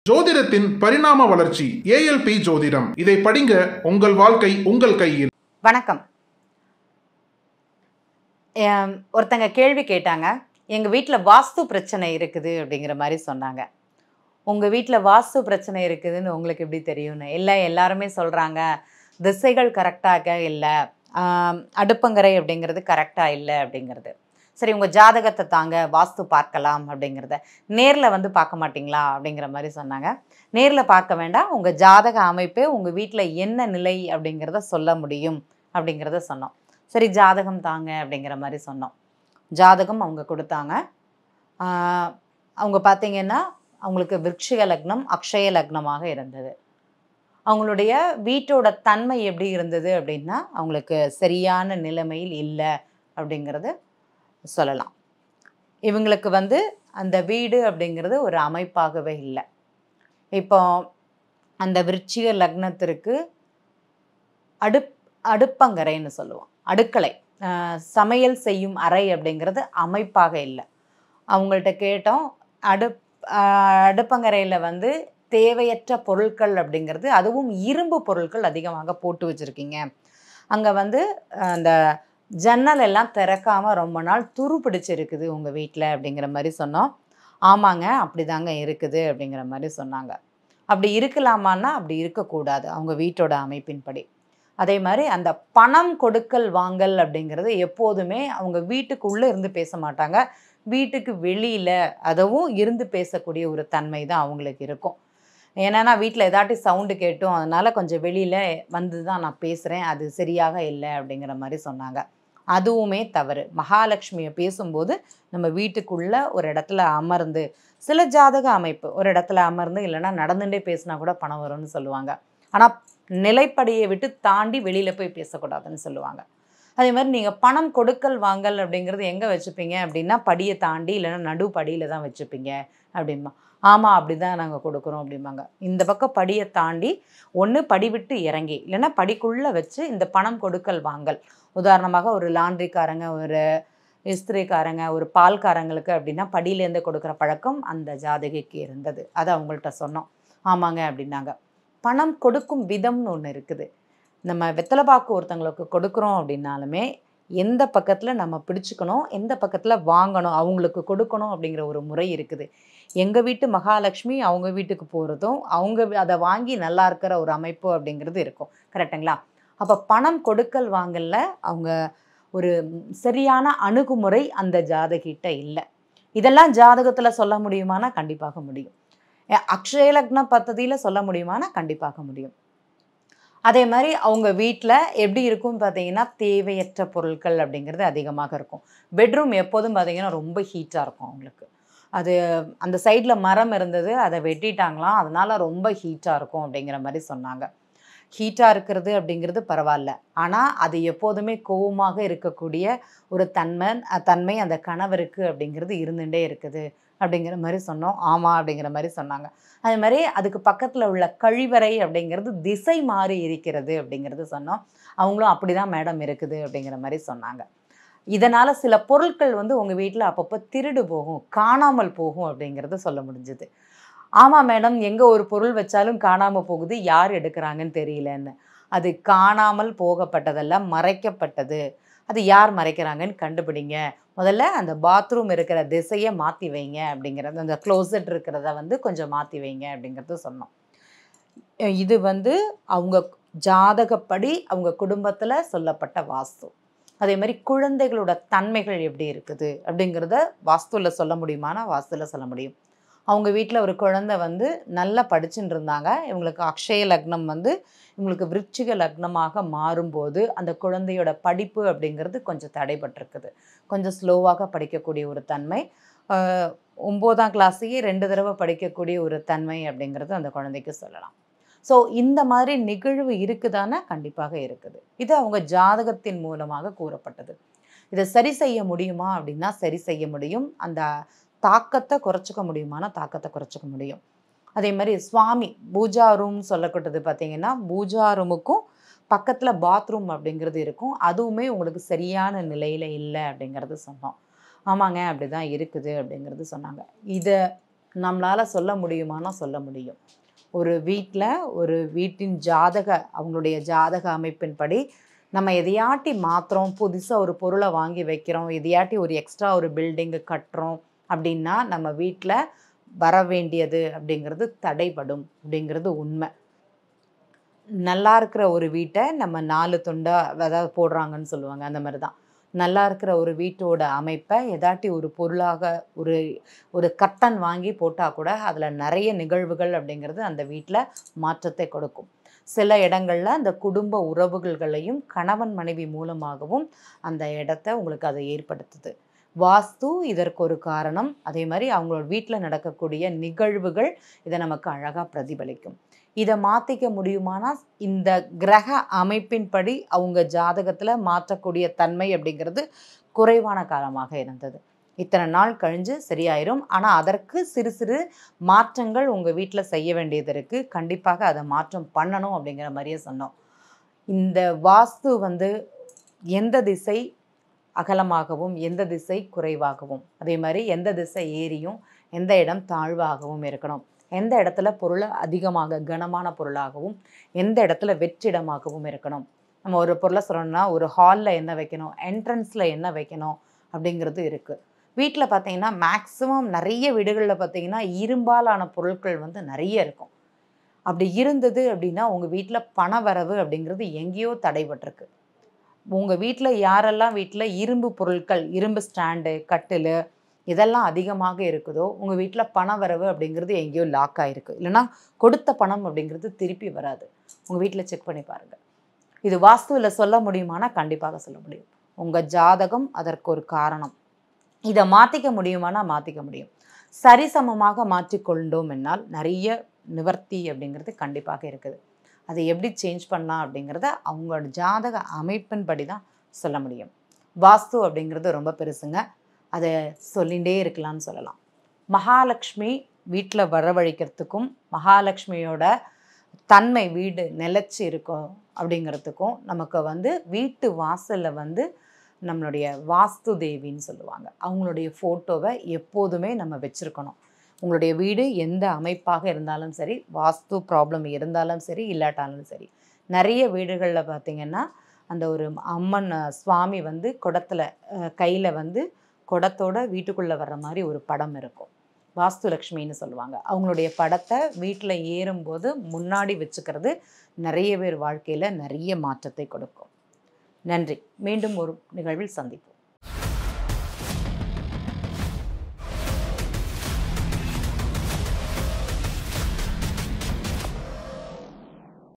ஜோதிடத்தின் பரிணாம வளர்ச்சி ஏஎல்பி ஜோதிடம். இதை படிங்க, உங்கள் வாழ்க்கை உங்கள் கையில். வணக்கம். ஒருத்தங்க கேள்வி கேட்டாங்க, எங்கள் வீட்டில் வாஸ்து பிரச்சனை இருக்குது அப்படிங்கிற மாதிரி சொன்னாங்க. உங்கள் வீட்டில் வாஸ்து பிரச்சனை இருக்குதுன்னு உங்களுக்கு எப்படி தெரியும்னு? இல்லை, எல்லாருமே சொல்கிறாங்க திசைகள் கரெக்டாக இல்லை, அடுப்பங்கரை அப்படிங்கிறது கரெக்டாக இல்லை அப்படிங்கிறது. சரி, உங்கள் ஜாதகத்தை தாங்க, வாஸ்து பார்க்கலாம் அப்படிங்கிறத. நேரில் வந்து பார்க்க மாட்டிங்களா அப்படிங்கிற மாதிரி சொன்னாங்க. நேரில் பார்க்க வேண்டாம், உங்கள் ஜாதக அமைப்பே உங்கள் வீட்டில் என்ன நிலை அப்படிங்கிறத சொல்ல முடியும் அப்படிங்கிறத சொன்னோம். சரி, ஜாதகம் தாங்க அப்படிங்கிற மாதிரி சொன்னோம். ஜாதகம் அவங்க கொடுத்தாங்க. அவங்க பார்த்தீங்கன்னா அவங்களுக்கு விருச்சிக லக்னம், அக்ஷய லக்னமாக இருந்தது. அவங்களுடைய வீட்டோட தன்மை எப்படி இருந்தது அப்படின்னா, அவங்களுக்கு சரியான நிலைமையில் இல்லை அப்படிங்கிறது சொல்லலாம். இவங்களுக்கு வந்து அந்த வீடு அப்படிங்கிறது ஒரு அமைப்பாகவே இல்லை. இப்போ அந்த விருச்சிக லக்னத்திற்கு அடுப்பங்கரைன்னு சொல்லுவோம், அடுக்களை, சமையல் செய்யும் அறை அப்படிங்கிறது அமைப்பாக இல்லை. அவங்கள்ட்ட கேட்டோம், அடுப்பங்கரையில் வந்து தேவையற்ற பொருட்கள் அப்படிங்கிறது, அதுவும் இரும்பு பொருட்கள் அதிகமாக போட்டு வச்சுருக்கீங்க. அங்கே வந்து அந்த ஜன்னல் எல்லாம் திறக்காமல் ரொம்ப நாள் துரு பிடிச்சிருக்குது உங்கள் வீட்டில் அப்படிங்கிற மாதிரி சொன்னோம். ஆமாங்க, அப்படி தாங்க இருக்குது அப்படிங்கிற மாதிரி சொன்னாங்க. அப்படி இருக்கலாமான்னா அப்படி இருக்கக்கூடாது அவங்க வீட்டோட அமைப்பின்படி. அதே மாதிரி அந்த பணம் கொடுக்கல் வாங்கல் அப்படிங்கிறது எப்போதுமே அவங்க வீட்டுக்குள்ளே இருந்து பேச மாட்டாங்க, வீட்டுக்கு வெளியில் அதுவும் இருந்து பேசக்கூடிய ஒரு தன்மை தான் அவங்களுக்கு இருக்கும். ஏன்னா வீட்டில் ஏதாட்டி சவுண்டு கேட்டும், அதனால் கொஞ்சம் வெளியில் வந்து தான் நான் பேசுகிறேன், அது சரியாக இல்லை அப்படிங்கிற மாதிரி சொன்னாங்க. அதுவுமே தவறு. மகாலட்சுமியை பேசும்போது நம்ம வீட்டுக்குள்ளே ஒரு இடத்துல அமர்ந்து, சில ஜாதக அமைப்பு ஒரு இடத்துல அமர்ந்து இல்லைன்னா நடந்துகிட்டே பேசினா கூட பணம் வரும்னு சொல்லுவாங்க. ஆனால் நிலைப்படியை விட்டு தாண்டி வெளியில் போய் பேசக்கூடாதுன்னு சொல்லுவாங்க. அதே மாதிரி நீங்கள் பணம் கொடுக்கல் வாங்கல் அப்படிங்கிறது எங்கே வச்சுப்பீங்க அப்படின்னா, படியை தாண்டி இல்லைன்னா நடு படியில் தான் வச்சுப்பீங்க அப்படின்பா. ஆமாம், அப்படி தான் நாங்கள் கொடுக்குறோம் அப்படிம்பாங்க. இந்த பக்கம் படியை தாண்டி ஒன்று படி விட்டு இறங்கி இல்லைன்னா படிக்குள்ளே வச்சு இந்த பணம் கொடுக்கல் வாங்கல். உதாரணமாக ஒரு லாண்ட்ரிக்காரங்க, ஒரு இஸ்திரிக்காரங்க, ஒரு பால்காரங்களுக்கு அப்படின்னா படியிலேருந்து கொடுக்குற பழக்கம் அந்த ஜாதகிக்கு இருந்தது. அதை அவங்கள்ட்ட சொன்னோம். ஆமாங்க அப்படின்னாங்க. பணம் கொடுக்கும் விதம்னு ஒன்று இருக்குது. நம்ம வெத்தலைப்பாக்கு ஒருத்தங்களுக்கு கொடுக்குறோம் அப்படின்னாலுமே எந்த பக்கத்தில் நம்ம பிடிச்சிக்கணும், எந்த பக்கத்தில் வாங்கணும், அவங்களுக்கு கொடுக்கணும் அப்படிங்கிற ஒரு முறை இருக்குது. எங்கள் வீட்டு மகாலட்சுமி அவங்க வீட்டுக்கு போகிறதும், அவங்க அதை வாங்கி நல்லா இருக்கிற ஒரு அமைப்பு அப்படிங்கிறது இருக்கும். கரெக்டுங்களா? அப்போ பணம் கொடுக்கல் வாங்கல அவங்க ஒரு சரியான அணுகுமுறை அந்த ஜாதகிட்ட இல்லை. இதெல்லாம் ஜாதகத்தில் சொல்ல முடியுமானா கண்டிப்பாக முடியும். அக்ஷய லக்ன பദ്ധதியில் சொல்ல முடியுமானா கண்டிப்பாக முடியும். அதே மாதிரி அவங்க வீட்டில் எப்படி இருக்கும்னு பார்த்தீங்கன்னா, தேவையற்ற பொருட்கள் அப்படிங்கிறது அதிகமாக இருக்கும். பெட்ரூம் எப்போதும் பார்த்தீங்கன்னா ரொம்ப ஹீட்டாக இருக்கும் அவங்களுக்கு. அது அந்த சைடில் மரம் இருந்தது, அதை வெட்டிட்டாங்களாம், அதனால் ரொம்ப ஹீட்டாக இருக்கும் அப்படிங்கிற மாதிரி சொன்னாங்க. ஹீட்டாக இருக்கிறது அப்படிங்கிறது பரவாயில்ல, ஆனால் அது எப்போதுமே கோவமாக இருக்கக்கூடிய ஒரு தன்மை அந்த கணவருக்கு அப்படிங்கிறது இருந்துகிட்டே இருக்குது அப்படிங்கிற மாதிரி சொன்னோம். ஆமாம் அப்படிங்கிற மாதிரி சொன்னாங்க. அதே மாதிரி அதுக்கு பக்கத்தில் உள்ள கழிவறை அப்படிங்கிறது திசை மாறி இருக்கிறது அப்படிங்கிறது சொன்னோம். அவங்களும் அப்படி தான் மேடம் இருக்குது அப்படிங்கிற மாதிரி சொன்னாங்க. இதனால் சில பொருட்கள் வந்து உங்கள் வீட்டில் அப்பப்போ திருடு போகும், காணாமல் போகும் அப்படிங்கிறது சொல்ல முடிஞ்சுது. ஆமாம் மேடம், எங்கே ஒரு பொருள் வச்சாலும் காணாமல் போகுது, யார் எடுக்கிறாங்கன்னு தெரியலன்னு. அது காணாமல் போகப்பட்டதெல்லாம் மறைக்கப்பட்டது. அது யார் மறைக்கிறாங்கன்னு கண்டுபிடிங்க. முதல்ல அந்த பாத்ரூம் இருக்கிற திசையை மாற்றி வைங்க அப்படிங்கிறது, அந்த க்ளோசெட் இருக்கிறத வந்து கொஞ்சம் மாற்றி வைங்க அப்படிங்கிறது சொன்னோம். இது வந்து அவங்க ஜாதகப்படி அவங்க குடும்பத்தில் சொல்லப்பட்ட வாஸ்து. அதே மாதிரி குழந்தைகளோட தன்மைகள் எப்படி இருக்குது அப்படிங்கிறத வாஸ்துவில் சொல்ல முடியுமானா வாஸ்துவில் சொல்ல முடியும். அவங்க வீட்டில் ஒரு குழந்தை வந்து நல்லா படிச்சுட்டு இருந்தாங்க. இவங்களுக்கு அக்ஷய லக்னம் வந்து இவங்களுக்கு விருச்சிக லக்னமாக மாறும்போது அந்த குழந்தையோட படிப்பு அப்படிங்கிறது கொஞ்சம் தடைபட்டிருக்குது. கொஞ்சம் ஸ்லோவாக படிக்கக்கூடிய ஒரு தன்மை, 9ஆம் கிளாஸையே 2 தடவை படிக்கக்கூடிய ஒரு தன்மை அப்படிங்கிறது அந்த குழந்தைக்கு சொல்லலாம். ஸோ இந்த மாதிரி நிகழ்வு இருக்குதானா கண்டிப்பாக இருக்குது. இது அவங்க ஜாதகத்தின் மூலமாக கூறப்பட்டது. இதை சரி செய்ய முடியுமா அப்படின்னா சரி செய்ய முடியும். அந்த தாக்கத்தை குறைச்சிக்க முடியுமானா தாக்கத்தை குறைச்சிக்க முடியும். அதே மாதிரி சுவாமி பூஜா ரூம் சொல்லப்பட்டது பார்த்தீங்கன்னா, பூஜா ரூமுக்கும் பக்கத்தில் பாத்ரூம் அப்படிங்கிறது இருக்கும். அதுவுமே உங்களுக்கு சரியான நிலையில் இல்லை அப்படிங்கிறது சொன்னோம். ஆமாங்க, அப்படி தான் இருக்குது அப்படிங்கிறது சொன்னாங்க. இதை நம்மளால் சொல்ல முடியுமானா சொல்ல முடியும். ஒரு வீட்டில் ஒரு வீட்டின் அவங்களுடைய ஜாதக அமைப்பின்படி நம்ம எதையாட்டி மாற்றுறோம், புதுசாக ஒரு பொருளை வாங்கி வைக்கிறோம், எதையாட்டி ஒரு எக்ஸ்ட்ரா ஒரு பில்டிங்கு கட்டுறோம் அப்படின்னா நம்ம வீட்டில் வர வேண்டியது அப்படிங்கிறது தடைபடும் அப்படிங்கிறது உண்மை. நல்லா இருக்கிற ஒரு வீட்டை நம்ம 4 துண்டா அதாவது போடுறாங்கன்னு சொல்லுவாங்க. அந்த மாதிரி தான். நல்லா இருக்கிற ஒரு வீட்டோட அமைப்பை எதாட்டி ஒரு பொருளாக ஒரு ஒரு கர்டன் வாங்கி போட்டால் கூட அதில் நிறைய நிகழ்வுகள் அப்படிங்கிறது அந்த வீட்டில் மாற்றத்தை கொடுக்கும். சில இடங்களில் அந்த குடும்ப உறவுகளையும் கணவன் மனைவி மூலமாகவும் அந்த இடத்த உங்களுக்கு அதை ஏற்படுத்துது. வாஸ்து இதற்கு ஒரு காரணம். அதே மாதிரி அவங்களோட வீட்டில் நடக்கக்கூடிய நிகழ்வுகள் இதை நமக்கு அழகாக பிரதிபலிக்கும். இதை மாற்றிக்க முடியுமானா இந்த கிரக அமைப்பின்படி அவங்க ஜாதகத்தில் மாற்றக்கூடிய தன்மை அப்படிங்கிறது குறைவான காலமாக இருந்தது. இத்தனை நாள் கழிஞ்சு சரியாயிரும். ஆனால் அதற்கு சிறு சிறு மாற்றங்கள் உங்கள் வீட்டில் செய்ய வேண்டியது இருக்குது. கண்டிப்பாக அதை மாற்றம் பண்ணணும் அப்படிங்கிற மாதிரியே சொன்னோம். இந்த வாஸ்து எந்த திசை அகலமாகவும் எந்த திசை குறைவாகவும், அதே மாதிரி எந்த திசை ஏரியும் எந்த இடம் தாழ்வாகவும் இருக்கணும், எந்த இடத்துல பொருள் அதிகமாக கனமான பொருளாகவும் எந்த இடத்துல வெற்றிடமாகவும் இருக்கணும். நம்ம ஒரு பொருளை சொல்லணும்னா ஒரு ஹாலில் என்ன வைக்கணும், என்ட்ரன்ஸில் என்ன வைக்கணும் அப்படிங்கிறது இருக்குது. வீட்டில் பார்த்தீங்கன்னா மேக்ஸிமம் நிறைய வீடுகளில் பார்த்தீங்கன்னா இரும்பாலான பொருட்கள் நிறைய இருக்கும். அப்படி இருந்தது அப்படின்னா உங்கள் வீட்டில் பண வரவு அப்படிங்கிறது எங்கேயோ தடைபட்டிருக்கு. உங்கள் வீட்டில் யாரெல்லாம் வீட்டில் இரும்பு பொருட்கள், இரும்பு ஸ்டாண்டு, கட்டில் இதெல்லாம் அதிகமாக இருக்குதோ உங்கள் வீட்டில் பண வரவு அப்படிங்கிறது எங்கேயோ லாக் ஆகிருக்கு. இல்லைனா கொடுத்த பணம் அப்படிங்கிறது திருப்பி வராது. உங்கள் வீட்டில் செக் பண்ணி பாருங்கள். இது வாஸ்துவில் சொல்ல முடியுமானா கண்டிப்பாக சொல்ல முடியும். உங்கள் ஜாதகம் அதற்கு ஒரு காரணம். இதை மாற்றிக்க முடியுமானா மாற்றிக்க முடியும். சரிசமமாக மாற்றிக்கொண்டோம் என்னால் நிறைய நிவர்த்தி அப்படிங்கிறது கண்டிப்பாக இருக்குது. அதை எப்படி சேஞ்ச் பண்ணலாம் அப்படிங்கிறத அவங்களோட ஜாதக அமைப்பின்படி தான் சொல்ல முடியும். வாஸ்து அப்படிங்கிறது ரொம்ப பெருசுங்க. அதை சொல்லிகிட்டே இருக்கலாம்னு சொல்லலாம். மகாலட்சுமி வீட்டில் வரவழைக்கிறதுக்கும் மகாலட்சுமியோட தன்மை வீடு நிலச்சி இருக்கும் அப்படிங்கிறதுக்கும் நமக்கு வீட்டு வாசலில் நம்மளுடைய வாஸ்து தேவின்னு சொல்லுவாங்க. அவங்களுடைய ஃபோட்டோவை எப்போதுமே நம்ம வச்சுருக்கணும். உங்களுடைய வீடு எந்த அமைப்பாக இருந்தாலும் சரி, வாஸ்து ப்ராப்ளம் இருந்தாலும் சரி இல்லாட்டாலும் சரி, நிறைய வீடுகளில் பார்த்திங்கன்னா அந்த ஒரு அம்மன் சுவாமி குடத்தில் கையில் குடத்தோட வீட்டுக்குள்ளே வர்ற மாதிரி ஒரு படம் இருக்கும். வாஸ்து லக்ஷ்மின்னு சொல்லுவாங்க. அவங்களுடைய படத்தை வீட்டில் ஏறும்போது முன்னாடி வச்சுக்கிறது நிறைய பேர் வாழ்க்கையில் நிறைய மாற்றத்தை கொடுக்கும். நன்றி. மீண்டும் ஒரு நிகழ்வில் சந்திப்போம்.